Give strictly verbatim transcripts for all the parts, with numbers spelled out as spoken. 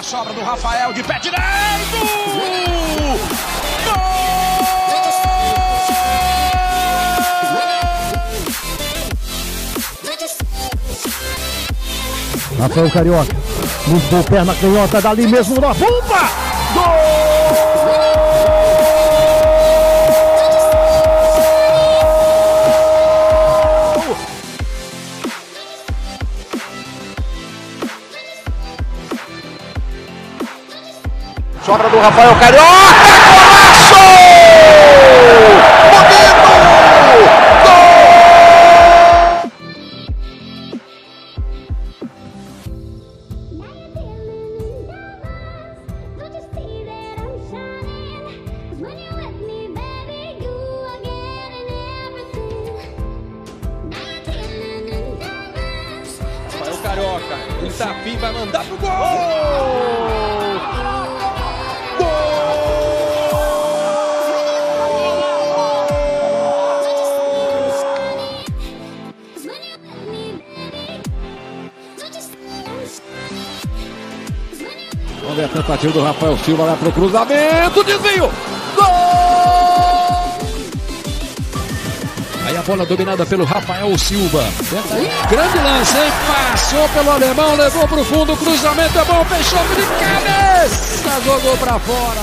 sobra do Rafael de pé direito! Gol! Rafael Carioca, mudou perna canhota dali mesmo na bomba! Gol! Sobra do Rafael Carioca! Golaço! Bonito! Rafael Carioca, ele tá afim, vai mandar pro gol! Vamos ver a tentativa do Rafael Silva lá pro cruzamento, desvio! Gol! Aí a bola dominada pelo Rafael Silva. Grande lance, hein? Passou pelo alemão, levou pro fundo, o cruzamento é bom, fechou de cabeça, jogou pra fora.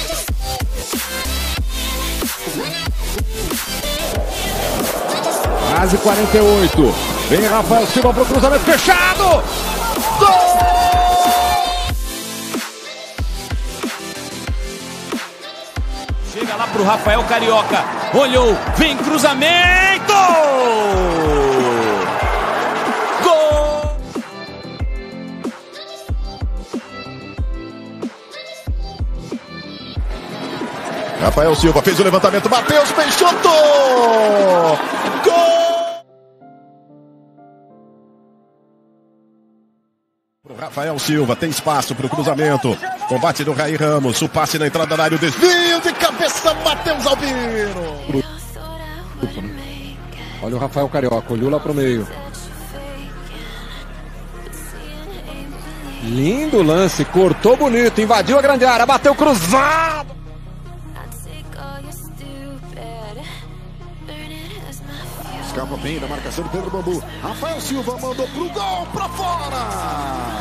Quase quarenta e oito. Vem Rafael Silva pro cruzamento fechado! Gol! Chega lá pro Rafael Carioca, olhou, vem cruzamento! Gol! Rafael Silva fez o levantamento, Matheus Peixoto! Gol! Rafael Silva tem espaço para o cruzamento. Combate do Raí Ramos. O passe na entrada da área. O desvio de cabeça. Matheus Albino. Olha o Rafael Carioca. Olhou lá pro meio. Lindo lance. Cortou bonito. Invadiu a grande área. Bateu cruzado. Escapa bem da marcação do Pedro Bambu. Rafael Silva mandou pro gol, pra fora!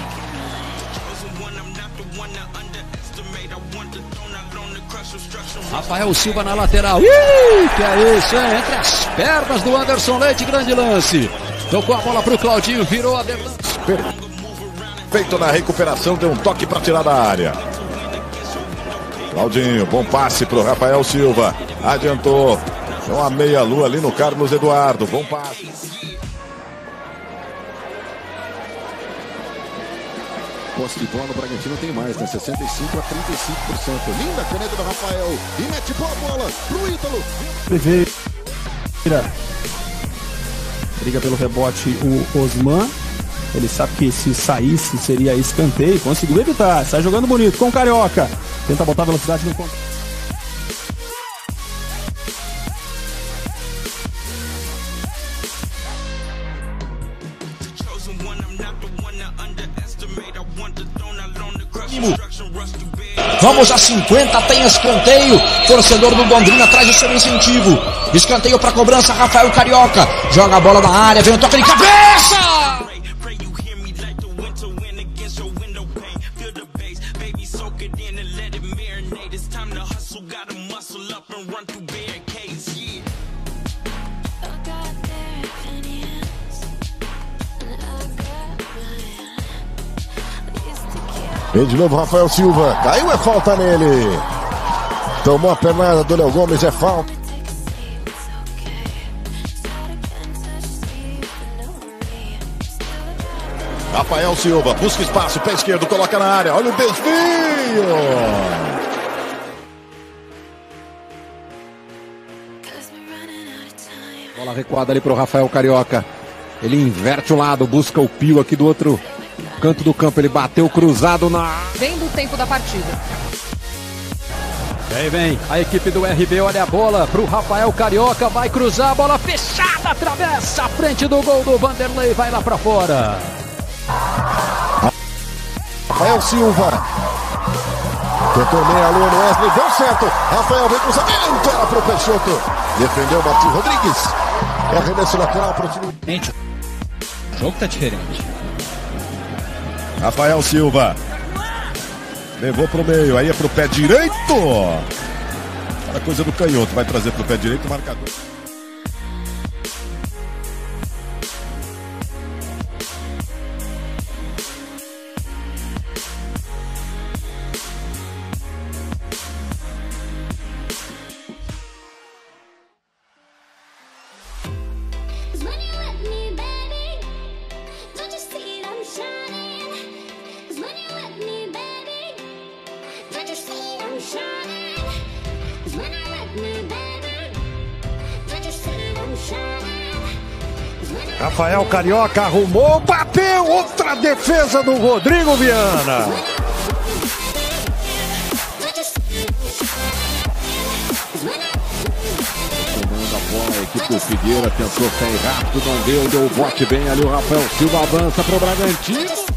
Rafael Silva na lateral. Ih, que é isso, hein? Entre as pernas do Anderson Leite, grande lance. Tocou a bola pro Claudinho, virou a Aderlan. Feito na recuperação, deu um toque para tirar da área. Claudinho, bom passe pro Rafael Silva. Adiantou. Deu uma meia-lua ali no Carlos Eduardo. Bom passe. Posse de bola no Bragantino tem mais, né? sessenta e cinco a trinta e cinco por cento. Linda caneta do Rafael. E mete boa bola pro Ítalo. Primeira. Briga pelo rebote o Osman. Ele sabe que se saísse seria escanteio. Conseguiu evitar. Sai jogando bonito com o Carioca. Tenta botar velocidade no contra. Vamos a cinquenta, tem escanteio. Torcedor do Londrina traz o seu incentivo. Escanteio para cobrança, Rafael Carioca. Joga a bola na área, vem o toque de cabeça. Vem de novo Rafael Silva. Caiu, é falta nele. Tomou a pernada do Léo Gomes, é falta. Rafael Silva busca espaço, pé esquerdo, coloca na área. Olha o desvio. Bola recuada ali pro Rafael Carioca. Ele inverte o lado, busca o Pio aqui do outro canto do campo. Ele bateu cruzado na... Vem do tempo da partida. Vem, vem. A equipe do R B olha a bola pro Rafael Carioca. Vai cruzar, a bola fechada, atravessa a frente do gol do Vanderlei. Vai lá pra fora. Rafael Silva. Tentou meia lua no Wesley, deu certo. Rafael vem cruzamento, era pro Peixoto. Defendeu o Martins Rodrigues. É arremesso lateral pro time. Gente, o jogo tá diferente. Rafael Silva. Levou pro meio, aí é pro pé direito. A coisa do canhoto, vai trazer pro pé direito o marcador. Rafael Carioca arrumou, bateu, outra defesa do Rodrigo Viana. Tomando a bola, a equipe do Figueira tentou sair rápido, não deu, deu o bote bem ali, o Rafael Silva avança para o Bragantino.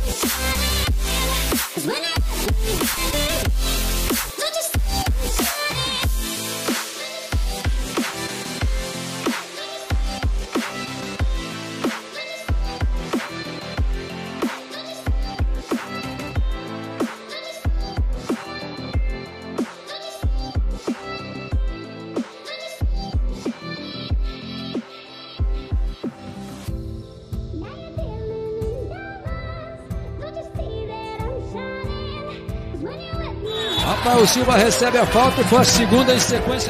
Rafael Silva recebe a falta e foi a segunda em sequência.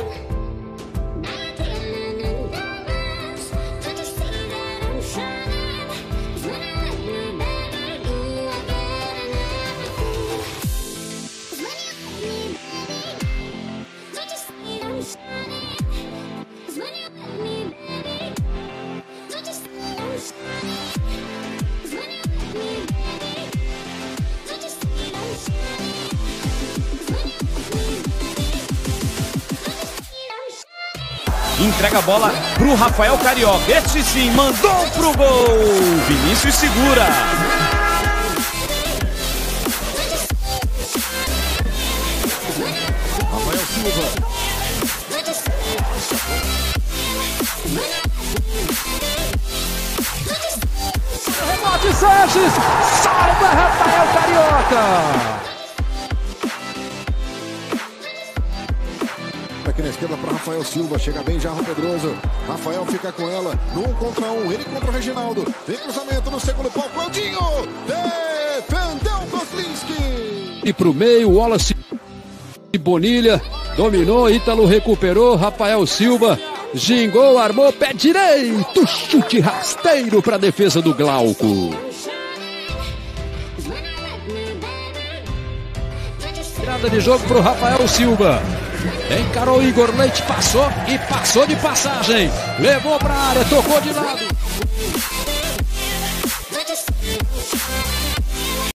Entrega a bola pro Rafael Carioca. Esse sim, mandou pro gol. Vinícius segura. Rafael Silva. Rebote Sanches. Salva Rafael Carioca. Aqui na esquerda para Rafael Silva, chega bem Jarro Pedroso. Rafael fica com ela, no um contra um, ele contra o Reginaldo. Vem cruzamento no segundo pau, Claudinho! Defendeu Kozlinski! E pro meio, Wallace e Bonilha, dominou, Ítalo recuperou, Rafael Silva gingou, armou, pé direito, chute rasteiro para a defesa do Glauco. Virada de jogo pro Rafael Silva. Encarou Igor Leite, passou e passou de passagem. Levou para a área, tocou de lado.